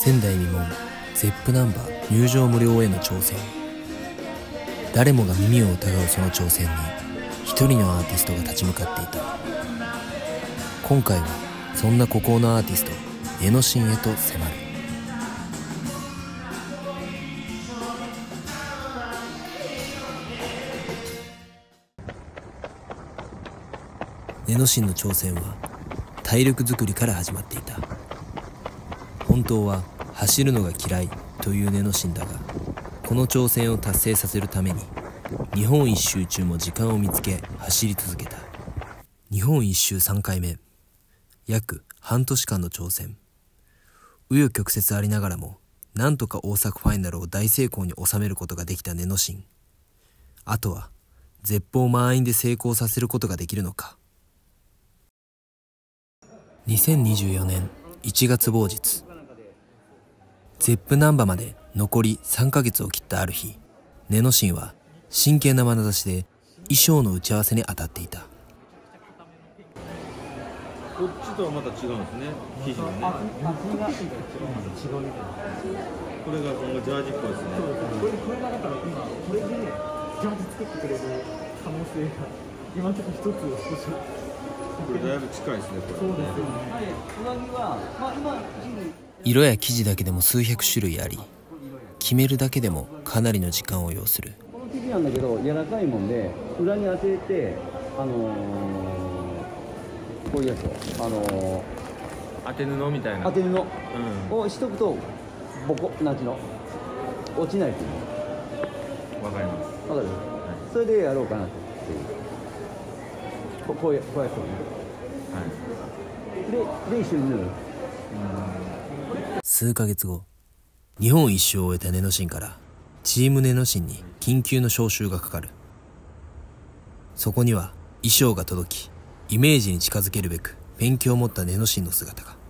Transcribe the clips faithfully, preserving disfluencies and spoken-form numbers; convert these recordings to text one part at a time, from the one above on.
前代未聞ゼップナンバー入場無料への挑戦。誰もが耳を疑うその挑戦に一人のアーティストが立ち向かっていた。今回はそんな孤高のアーティストネノシンへと迫る。ネノシンの挑戦は体力作りから始まっていた。本当は走るのが嫌いというネノシンだが、この挑戦を達成させるために日本一周中も時間を見つけ走り続けた。日本一周さんかいめ、約半年間の挑戦。紆余曲折ありながらもなんとか大阪ファイナルを大成功に収めることができたネノシン。あとは絶望満員で成功させることができるのか。にせんにじゅうよねんいちがつ某日、ゼップナンバまで残りさんかげつを切ったある日、ネノシンは真剣な眼差しで衣装の打ち合わせに当たっていた。 こっちとはまた違うんですね、生地がね。これが今後ジャージっぽいですね。 これこれがだから今これでジャージ作ってくれる可能性が今のところ一つ少し。 これだいぶ近いですね、これ。 そうですよね。上着はまあ今色や生地だけでも数百種類あり、決めるだけでもかなりの時間を要する。 この生地なんだけど柔らかいもんで、裏に当ててあのー、こういうやつをあのー、 当て布みたいな当て布うんをしとくとボコなんちの落ちないっていうわかります。 のわかる、はい、それでやろうかなっていうここうやこうやってね、はい、でで一緒に縫う。 数ヶ月後、日本一周を終えたネノシンからチームネノシンに緊急の招集がかかる。そこには衣装が届き、イメージに近づけるべくペンキを持ったネノシンの姿が。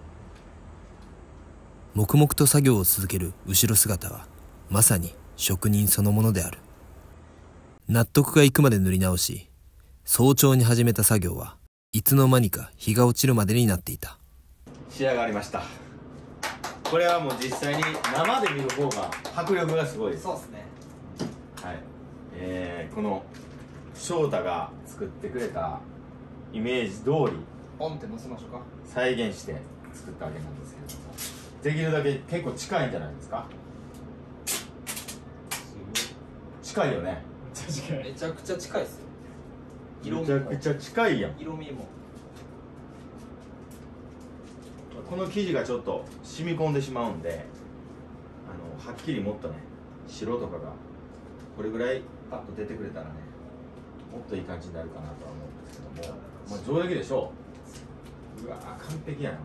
黙々と作業を続ける後ろ姿はまさに職人そのものである。納得がいくまで塗り直し、早朝に始めた作業はいつの間にか日が落ちるまでになっていた。 仕上がりました。これはもう実際に生で見る方が迫力がすごいです。 そうですね。 はい、えー、この翔太が作ってくれたイメージ通りポンって乗せましょうか。 再現して作ったわけなんですけれども、できるだけ結構近いんじゃないですか。近いよね。 めちゃくちゃ近いですよ。 めちゃくちゃ近いやん。 色味もこの生地がちょっと染み込んでしまうんで、あのはっきりもっとね、白とかがこれぐらいパッと出てくれたらね、もっといい感じになるかなとは思うんですけども、まあ、上出来でしょう。うわー、完璧やなこ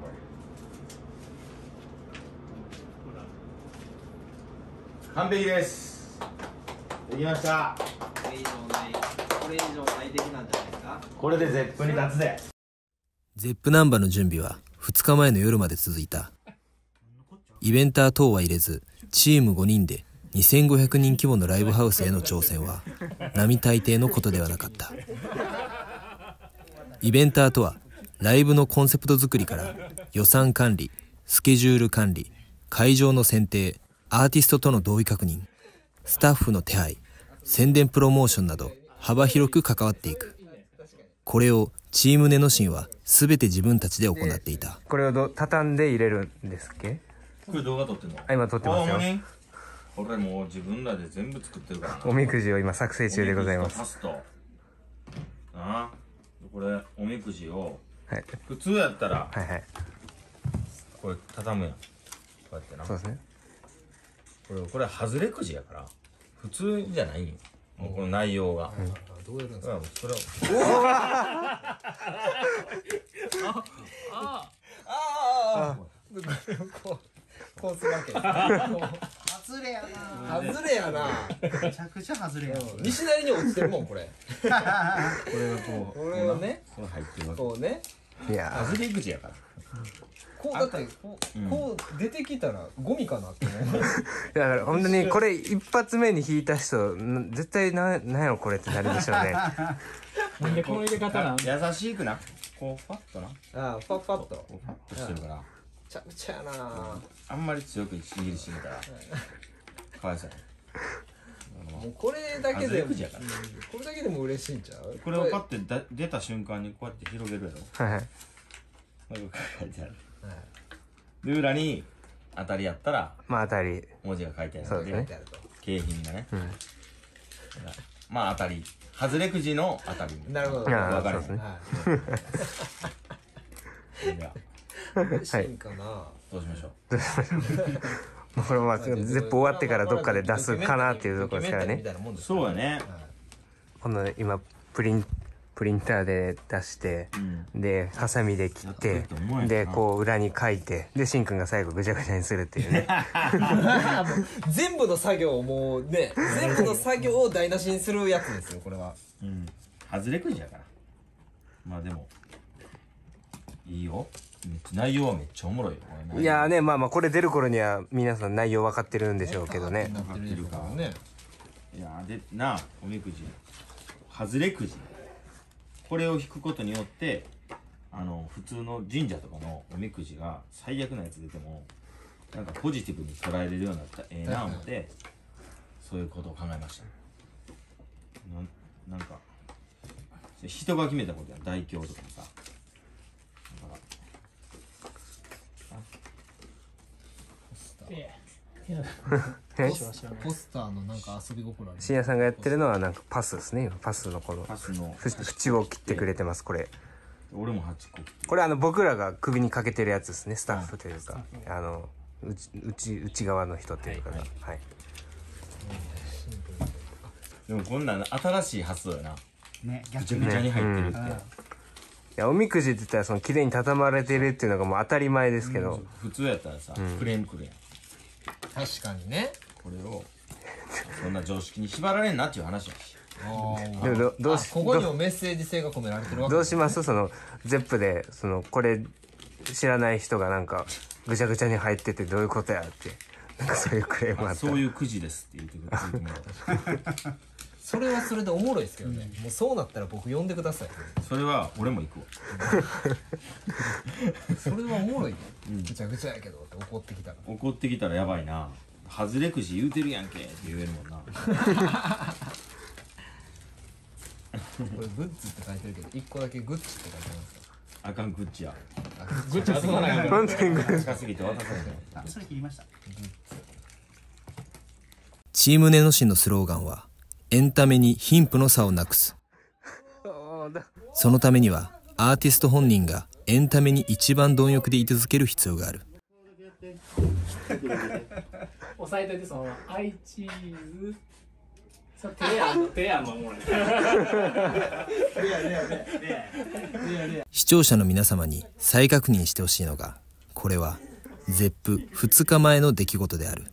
れ。完璧です。できました。 これ以上ないこれ以上ない的なんじゃないですか。 これでゼップに立つで。 ゼップナンバの準備はふつかまえの夜まで続いた。イベンター等は入れず、チームごにんでにせんごひゃくにん規模のライブハウスへの挑戦は並大抵のことではなかった。イベンターとはライブのコンセプト作りから予算管理、スケジュール管理、会場の選定、アーティストとの同意確認、スタッフの手配、宣伝プロモーションなど幅広く関わっていく。これをチームネノシンは全て自分たちで行っていた。 これをど畳んで入れるんですっけ？ これ動画撮ってんの？ あ、今撮ってますよ。 これもう自分らで全部作ってるからな。 おみくじを今作成中でございます。 パスとあ、これおみくじを、 はい、 普通やったら、 はいはい、 これ畳むやん、こうやってな。 そうですね。 これこれ外れくじやから普通じゃないよ、もうこの内容が、うん、どうやるんですかそれを。おああああこうこうするわけ。 外れやな。 外れやな。 めちゃくちゃ外れや。 西成に落ちてるもんこれ。 これがこう、 これをね、 こう入ってます。 こうね。 いや外れくじやから。 こうだってこう、うん、こう出てきたらゴミかなって思う。 だから本当にこれ一発目に引いた人絶対ななんやろこれってなるでしょうね。 なんでこの入れ方なん？ 優しくな、こうファッとな。 ああ、ファッファッと。 ファッとしてるから。 ちゃくちゃやな。 あんまり強く握りしめたらかわいそうや。 もうこれだけで外れくじやからこれだけでも嬉しいんちゃう。 これをパッてだ出た瞬間にこうやって広げるやろ。 はいはい。 なんか書いてある。 はいで裏に当たりやったらまあ当たり。 文字が書いてあるので、 そうですね書いてあると。 景品がね。 うん。 まあ当たり。外れくじの当たり。 なるほど。 いやわかるそうですねはい。 では嬉しいんかな。 どうしましょう。 もうこれまあゼップ終わってからどっかで出すかなっていうところですからね。 そうやね。 この今プリンプリンターで出して、でハサミで切ってでこう裏に書いてでしんくんが最後ぐちゃぐちゃにするっていうね。 全部の作業をもうね、全部の作業を台無しにするやつですよこれは。 うん。外れくじやから。まあでもいいよ。めっちゃ内容はめっちゃおもろいよ。 いやーね、まあまあこれ出る頃には皆さん内容分かってるんでしょうけどね。 なってるでしょうからね。 いやでなあおみくじ外れくじこれを引くことによってあの普通の神社とかのおみくじが最悪なやつ出てもなんかポジティブに捉えれるようになったらええな思ってそういうことを考えましたなんなんか人が決めたことや大凶とかもさだからえポスターのなんか遊び心ある。 深夜さんがやってるのはなんかパスですね。今パスのこのパスのふ縁を切ってくれてますこれ。 俺もはちここれあの僕らが首にかけてるやつですね。スタッフというかあの内内内側の人というかがはい。 でもこんなん新しい発想やなね、 ぐちゃぐちゃに入ってるって、 いやおみくじって言ったらその綺麗に畳まれてるっていうのがもう当たり前ですけど、 普通やったらさ、クレームくるやん確かにね。 これをそんな常識に縛られんなっていう話やしでもどどうしここにどもメッセージ性が込められてるわけ。 どうしますそのゼップでそのこれ知らない人がなんかぐちゃぐちゃに入っててどういうことやってなんかそういうクレームあったらあそういうくじですって言ってくれてもらうそれはそれでおもろいですけどね。もうそうなったら僕呼んでください。 それは俺も行くわそれはおもろいよ。ぐちゃぐちゃやけどって怒ってきたら。 怒ってきたらやばいな外れくじ言うてるやんけって言えるもんなこれグッズって書いてるけど一個だけグッチって書いてますか。 あかんグッチやグッチはそうなんや。 本当にグッ近すぎて渡されあ、それ切りました。 チームネノシンのスローガンはエンタメに貧富の差をなくす。そのためにはアーティスト本人がエンタメに一番貪欲でい続ける必要がある。 押さえといてそのままアイチーズさ手やん手やんのもうね視聴者の皆様に再確認してほしいのがこれはゼップふつかまえの出来事である。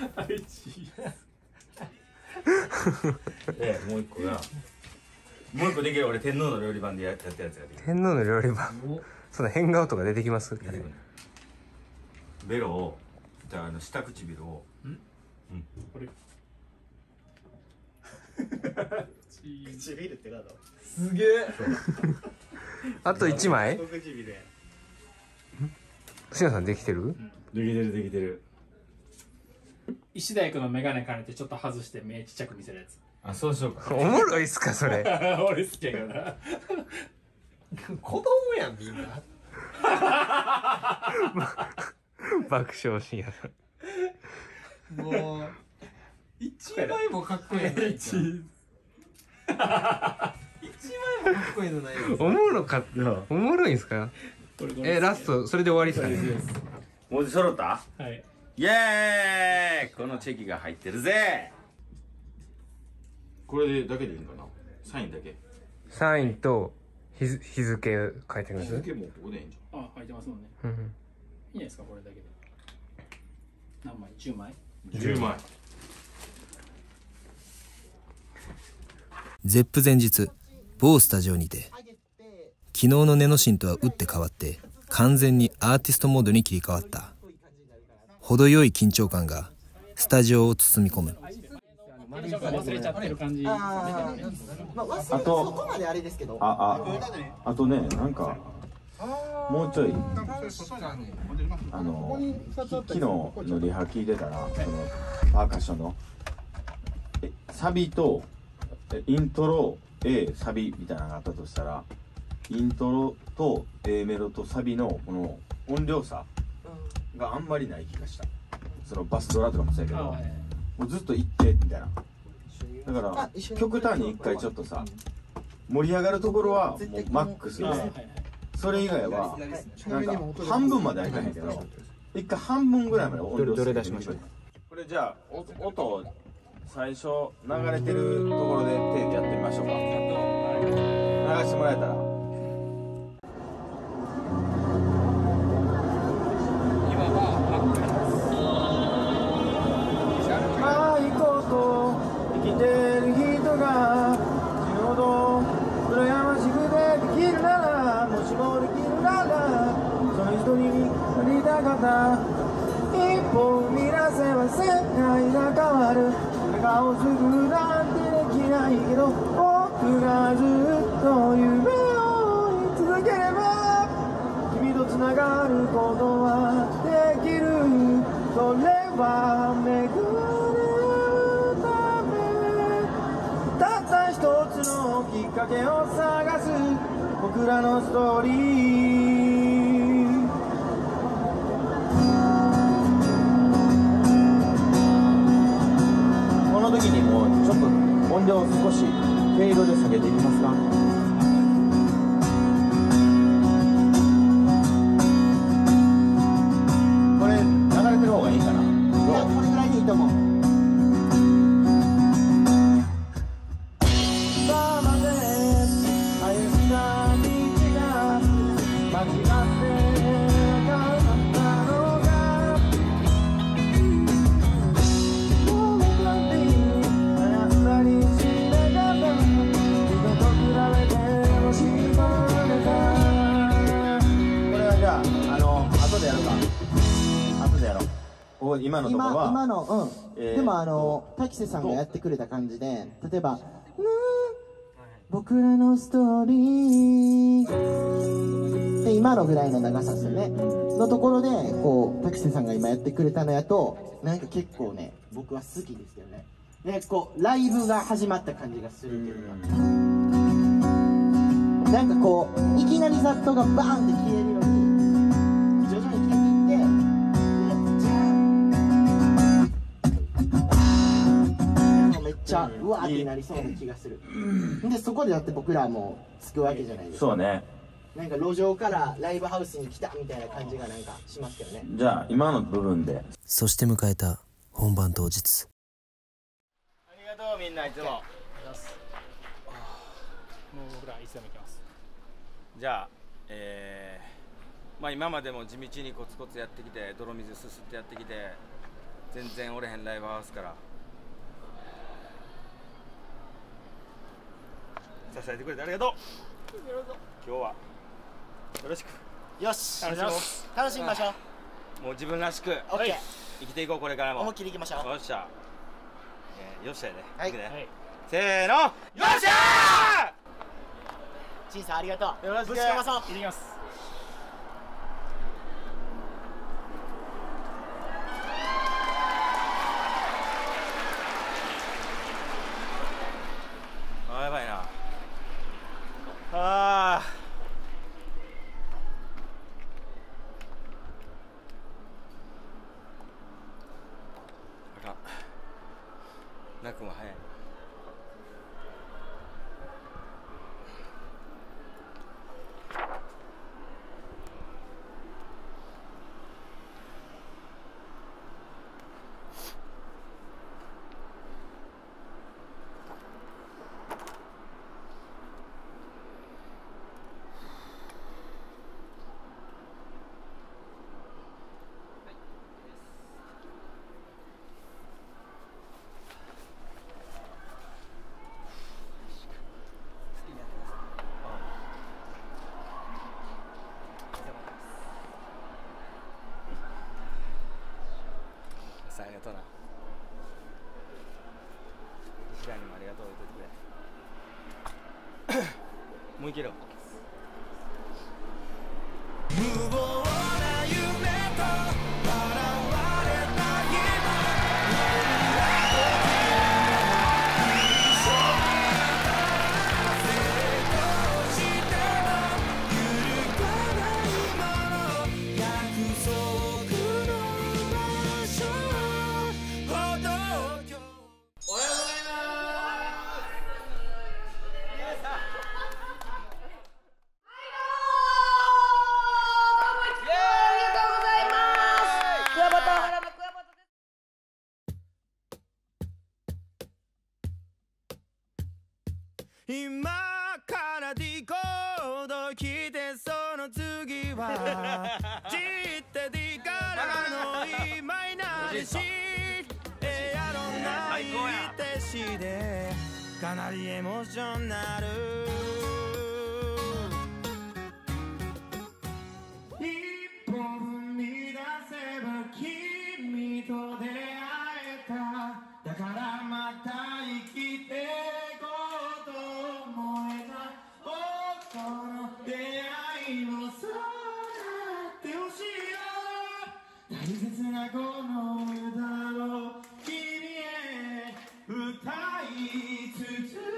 でもう一個がもう一個できる俺天皇の料理番でやったやつができる天皇の料理番その変顔とか出てきますベロをじゃああの下唇をこれ唇ってなんだ。 すげえ。 あといちまい唇や。 しなさんできてるできてるできてる石大工の眼鏡かねてちょっと外して目ちっちゃく見せるやつあそうしようかおもろいっすかそれ俺好きやけどな子供やんみんな。 爆笑深夜さんもう一枚もかっこいいのない。一枚もかっこいいのないよ。 おもろかったおもろいんすかえラストそれで終わりっすかね文字揃ったはいイエーイこのチェキが入ってるぜこれでだけでいいんかなサインだけサインと日付日付書いてください日付もここでいいんじあ入ってますもんねうんいいんじゃないですかこれだけで何枚じゅうまいゃんじゅうまいゼップ前日某スタジオにて昨日のネノシンとは打って変わって完全にアーティストモードに切り替わった。程よい緊張感がスタジオを包み込む。 忘れちゃってる感じ。 ああ、まあ、忘れそこまであれですけど。 あああとねなんかもうちょいあの昨日のリハ聞いてたらそのパーカッションのえサビとイントロ A サビみたいなのがあったとしたらイントロと A メロとサビのこの音量差があんまりない気がした。そのバスドラとかもそうやけどもうずっと一定みたいな。だから極端に一回ちょっとさ盛り上がるところはもうマックスでそれ以外はなんか半分まではいかへんけど一回半分ぐらいまで音量下げてみてくれ。これじゃあ音最初流れてるところで手でやってみましょうか。流してもらえたら。ああ行こうと生きてる人が死ぬほど羨ましくてできるならもしもできるならその人になりたかった。一歩踏み出せば世界が変わる。顔すぐなんてできないけど僕がずっと夢を追い続ければ君とつながることはできる。それは巡るためたった一つのきっかけを探す僕らのストーリー。この時にもうちょっと音量を少しフェードで下げていきますか。これ流れてる方がいいかな。いやこれぐらいでいいと思う。さあまで歩んだ道が間違ってなかったのか。もうなんてあなたに知れなかった人と比べてもしまれた。これはじゃああの後でやるか。後でやろう。ここ今のところは今今のうん、 えーでもあの滝瀬さんがやってくれた感じで例えば「僕らのストーリー」で今のぐらいの長さですよねのところでこう滝瀬さんが今やってくれたのやとなんか結構ね僕は好きですよね。でこうライブが始まった感じがするというかなんかこういきなりザットがバーンって消えるように徐々に消えていってめっちゃうわーってなりそうな気がする。でそこでだって僕らもつくわけじゃないですか。 そうね。 なんか路上からライブハウスに来たみたいな感じがなんかしますけどね。 じゃあ今の部分で。 そして迎えた本番当日。 ありがとうみんないつも。 もう僕らいつでも行きます。 じゃあ、えー、まあ今までも地道にコツコツやってきて泥水すすってやってきて全然折れへんライブハウスから支えてくれてありがとう。今日はよろしく。 よし楽しもう。 楽しみましょう。 もう自分らしくオッケー生きていこうこれからも。 思いっきりいきましょう。 よっしゃ、えー、よっしゃやで、 はいいくで、 はい、 せーのよっしゃー。 陳さんありがとう。 よろしくぶちかまそう。 行ってきます。 あ、やばいな。あーあかん。泣くんは早い。ありがとうな。石田にもありがとう言ってくれ。もういける。 今からディコード来てその次はじってディからの今いなしエアロンないてしでかなりエモーショナル一歩踏み出せば君と出会えただからまた生きて出会いもそうなってほしいよ大切なこの歌を君へ歌い続けるず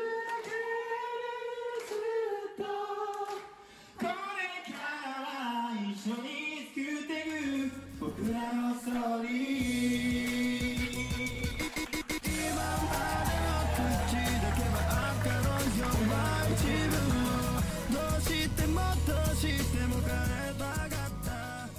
っとこれから一緒に作っていく僕らのストーリー今までの口だけは赤の弱い自分どうしてもどうしても変えたかった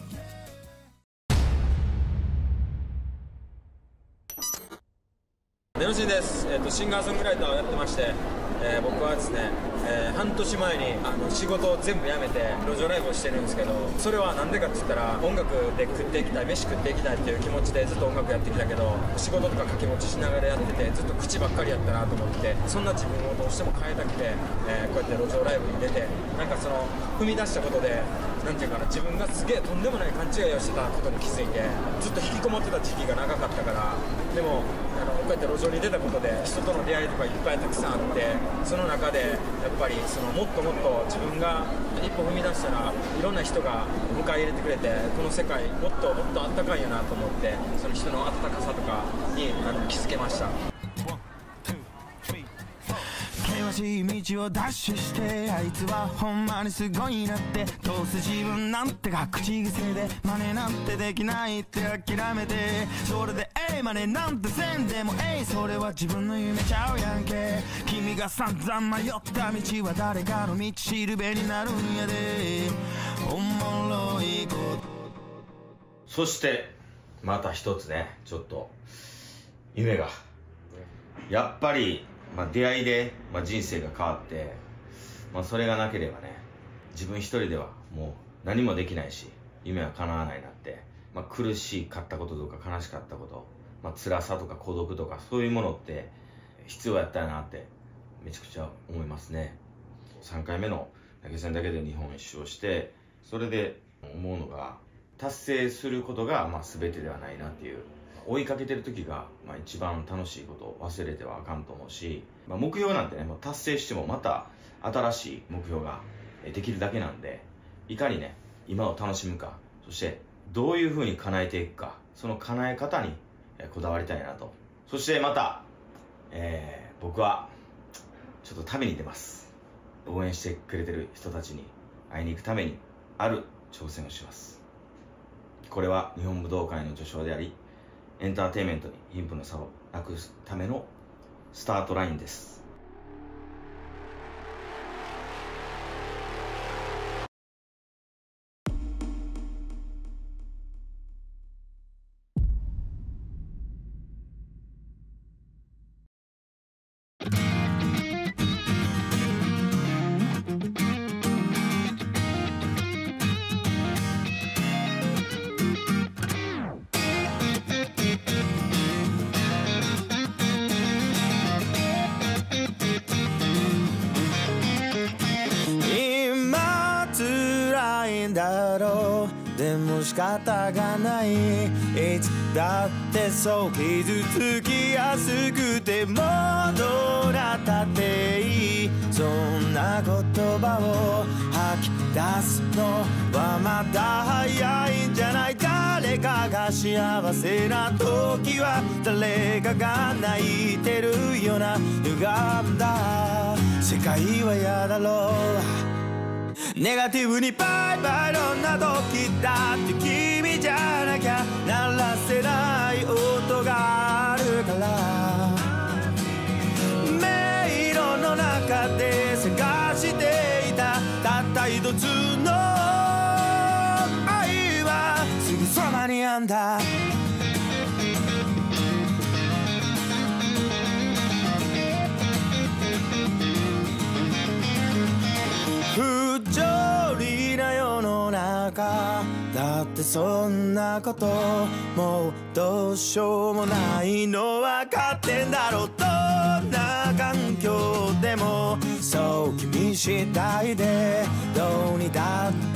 ネロシンです、えー、とシンガーソングライターをやってまして、えー、僕はですね、えー、半年前にあの仕事を全部辞めて路上ライブをしてるんですけどそれはなんでかって言ったら音楽で食っていきたい飯食っていきたいっていう気持ちでずっと音楽やってきたけど仕事とか掛け持ちしながらやっててずっと口ばっかりやったなと思ってそんな自分をどうしても変えたくて、えー、こうやって路上ライブに出てなんかその踏み出したことでなんていうかな自分がすげえとんでもない勘違いをしてたことに気づいてずっと引きこもってた時期が長かったからでもあのこうやって路上に出たことで人との出会いとかいっぱいたくさんあってその中でやっぱりそのもっともっと自分が一歩踏み出したらいろんな人が迎え入れてくれてこの世界もっともっとあったかいんやなと思ってその人の温かさとかにあの気づけました。 険しい道をダッシュしてあいつはほんまにすごいなってどうせ自分なんてが口癖で真似なんてできないって諦めてそれでえい真似なんてせんでもえいそれは自分の夢ちゃうやんけ君が散々迷った道は誰かの道しるべになるんやでおもろいことそしてまた一つねちょっと夢がやっぱりまあ、出会いで、まあ、人生が変わって、まあ、それがなければね自分一人ではもう何もできないし夢は叶わないなって、まあ、苦しかったこととか悲しかったこと、まあ、辛さとか孤独とかそういうものって必要やったなってめちゃくちゃ思いますね。さんかいめの投げ銭だけで日本一周をしてそれで思うのが達成することがまあ全てではないなっていう追いかけてる時が、まあ、一番楽しいことを忘れてはあかんと思うし、まあ、目標なんてねもう達成してもまた新しい目標ができるだけなんでいかにね今を楽しむかそしてどういうふうに叶えていくかその叶え方にこだわりたいなとそしてまた、えー、僕はちょっと旅に出ます応援してくれてる人たちに会いに行くためにある挑戦をします。これは日本武道会の序章でありエンターテインメントに貧富の差をなくすためのスタートラインです。でも仕方がないいつだってそう傷つきやすくてもどうだったっていいそんな言葉を吐き出すのははまだ早いんじゃない。誰かが幸せな時は誰かが泣いてるような歪んだ世界は嫌だろう。ネガティブにバイバイどんな時だって君じゃなきゃ鳴らせない音があるから。迷路の中で探していたたった一つの愛はすぐそばにあんだ。不条理な世の中だってそんなこともうどうしようもないの分かってんだろう。どんな環境でもそう君次第でどうにだって